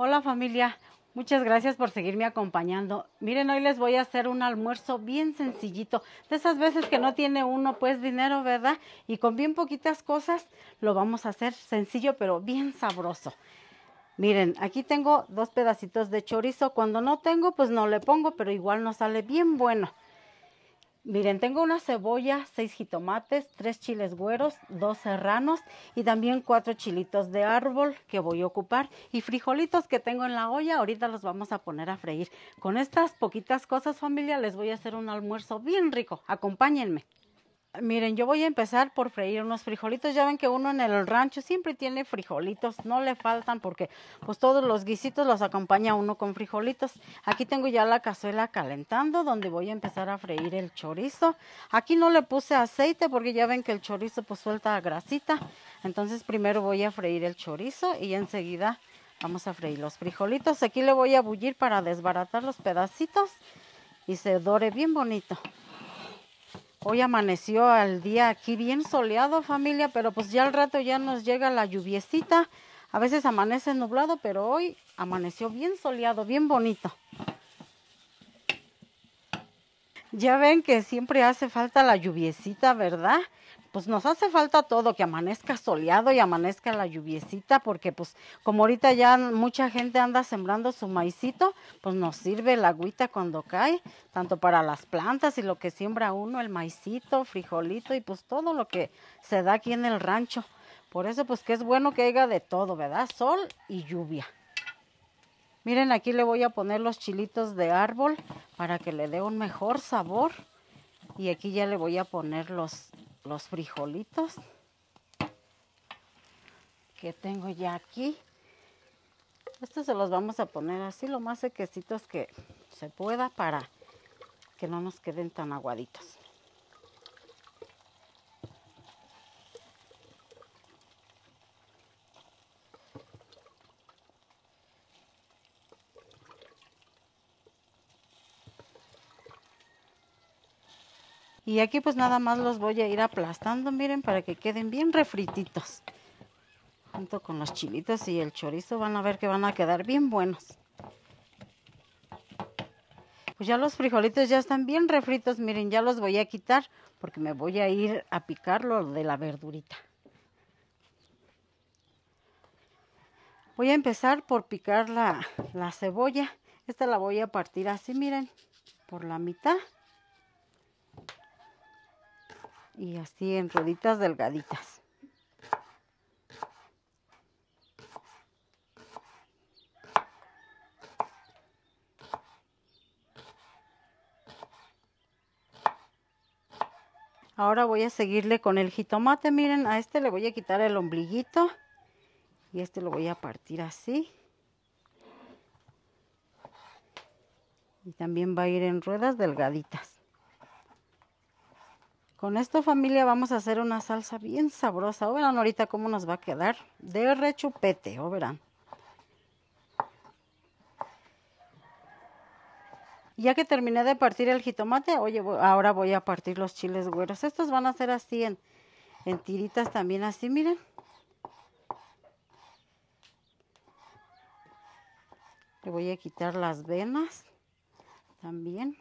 Hola familia, muchas gracias por seguirme acompañando. Miren, hoy les voy a hacer un almuerzo bien sencillito. De esas veces que no tiene uno pues dinero, ¿verdad? Y con bien poquitas cosas lo vamos a hacer sencillo pero bien sabroso. Miren, aquí tengo 2 pedacitos de chorizo. Cuando no tengo pues no le pongo, pero igual nos sale bien bueno. Miren, tengo una cebolla, 6 jitomates, 3 chiles güeros, 2 serranos y también 4 chilitos de árbol que voy a ocupar. Y frijolitos que tengo en la olla, ahorita los vamos a poner a freír. Con estas poquitas cosas, familia, les voy a hacer un almuerzo bien rico. Acompáñenme. Miren, yo voy a empezar por freír unos frijolitos. Ya ven que uno en el rancho siempre tiene frijolitos, no le faltan porque pues todos los guisitos los acompaña uno con frijolitos. Aquí tengo ya la cazuela calentando donde voy a empezar a freír el chorizo. Aquí no le puse aceite porque ya ven que el chorizo pues suelta grasita. Entonces primero voy a freír el chorizo y enseguida vamos a freír los frijolitos. Aquí le voy a bullir para desbaratar los pedacitos y se dore bien bonito. Hoy amaneció el día aquí bien soleado, familia, pero pues ya al rato ya nos llega la lluviecita. A veces amanece nublado, pero hoy amaneció bien soleado, bien bonito. Ya ven que siempre hace falta la lluviecita, ¿verdad? Pues nos hace falta todo, que amanezca soleado y amanezca la lluviecita, porque pues como ahorita ya mucha gente anda sembrando su maicito, pues nos sirve el agüita cuando cae, tanto para las plantas y lo que siembra uno, el maicito, frijolito y pues todo lo que se da aquí en el rancho. Por eso pues que es bueno que haya de todo, ¿verdad? Sol y lluvia. Miren, aquí le voy a poner los chilitos de árbol para que le dé un mejor sabor. Y aquí ya le voy a poner los frijolitos que tengo ya aquí. Estos se los vamos a poner así, lo más sequecitos que se pueda para que no nos queden tan aguaditos. Y aquí pues nada más los voy a ir aplastando, miren, para que queden bien refrititos. Junto con los chilitos y el chorizo van a ver que van a quedar bien buenos. Pues ya los frijolitos ya están bien refritos, miren, ya los voy a quitar porque me voy a ir a picar lo de la verdurita. Voy a empezar por picar la cebolla. Esta la voy a partir así, miren, por la mitad. Y así en rueditas delgaditas. Ahora voy a seguirle con el jitomate, miren, a este le voy a quitar el ombliguito. Y este lo voy a partir así. Y también va a ir en ruedas delgaditas. Con esto, familia, vamos a hacer una salsa bien sabrosa. O verán ahorita cómo nos va a quedar de rechupete, o verán. Ya que terminé de partir el jitomate, oye, ahora voy a partir los chiles güeros. Estos van a ser así en tiritas también así, miren. Le voy a quitar las venas también.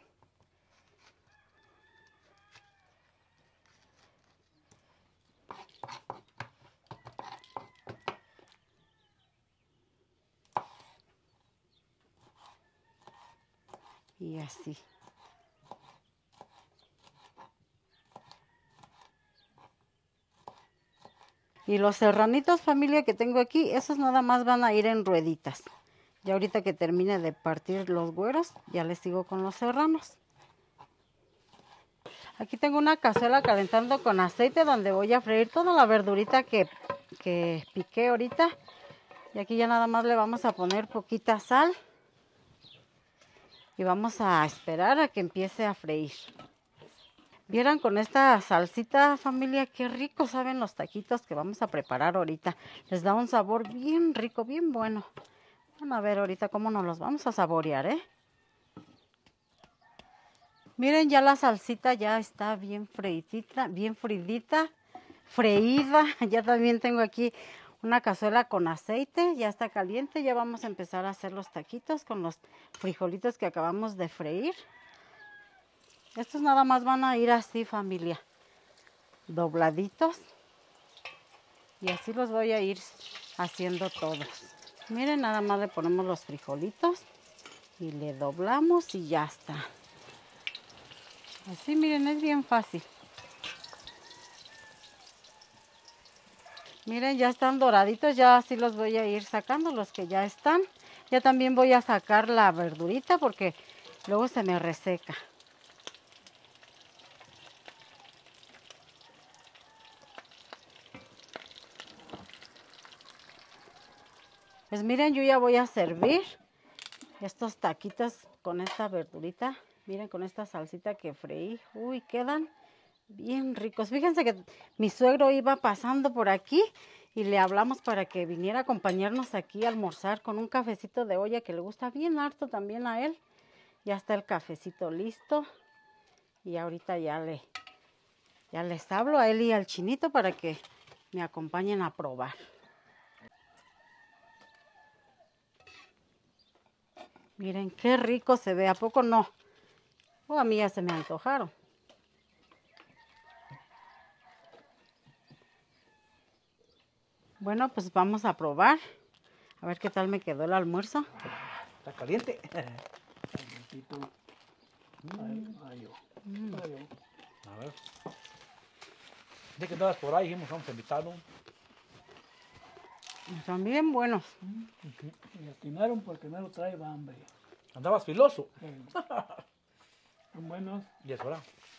Y así. Y los serranitos, familia, que tengo aquí, esos nada más van a ir en rueditas. Ya ahorita que termine de partir los güeros, ya les sigo con los serranos. Aquí tengo una cazuela calentando con aceite donde voy a freír toda la verdurita que piqué ahorita. Y aquí ya nada más le vamos a poner poquita sal. Y vamos a esperar a que empiece a freír. Vieran con esta salsita, familia, qué rico saben los taquitos que vamos a preparar ahorita. Les da un sabor bien rico, bien bueno. Van a ver ahorita cómo nos los vamos a saborear, ¿eh? Miren, ya la salsita ya está bien freidita, freída. Ya también tengo aquí una cazuela con aceite, ya está caliente, ya vamos a empezar a hacer los taquitos con los frijolitos que acabamos de freír. Estos nada más van a ir así, familia, dobladitos. Y así los voy a ir haciendo todos. Miren, nada más le ponemos los frijolitos y le doblamos y ya está. Así, miren, es bien fácil. Miren, ya están doraditos, ya así los voy a ir sacando, los que ya están. Ya también voy a sacar la verdurita porque luego se me reseca. Pues miren, yo ya voy a servir estos taquitos con esta verdurita. Miren, con esta salsita que freí. Uy, quedan bien ricos. Fíjense que mi suegro iba pasando por aquí y le hablamos para que viniera a acompañarnos aquí a almorzar con un cafecito de olla que le gusta bien harto también a él. Ya está el cafecito listo y ahorita ya les hablo a él y al Chinito para que me acompañen a probar. Miren qué rico se ve, ¿a poco no? Oh, a mí ya se me antojaron. Bueno, pues vamos a probar. A ver qué tal me quedó el almuerzo. Está caliente. A ver. Ya que andabas por ahí, dijimos, vamos a invitarlo. Son bien buenos. Y atinaron porque no lo trae hambre. Andabas filoso. Son buenos. Y es hora.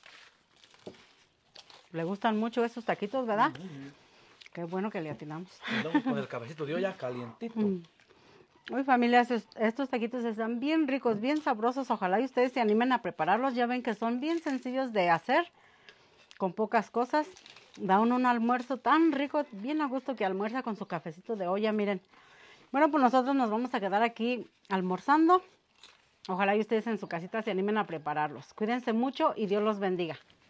Le gustan mucho esos taquitos, ¿verdad? Qué bueno que le atinamos. Andamos con el cafecito de olla calientito. Uy, familias, estos taquitos están bien ricos, bien sabrosos. Ojalá y ustedes se animen a prepararlos. Ya ven que son bien sencillos de hacer, con pocas cosas. Da uno un almuerzo tan rico, bien a gusto que almuerza con su cafecito de olla, miren. Bueno, pues nosotros nos vamos a quedar aquí almorzando. Ojalá y ustedes en su casita se animen a prepararlos. Cuídense mucho y Dios los bendiga.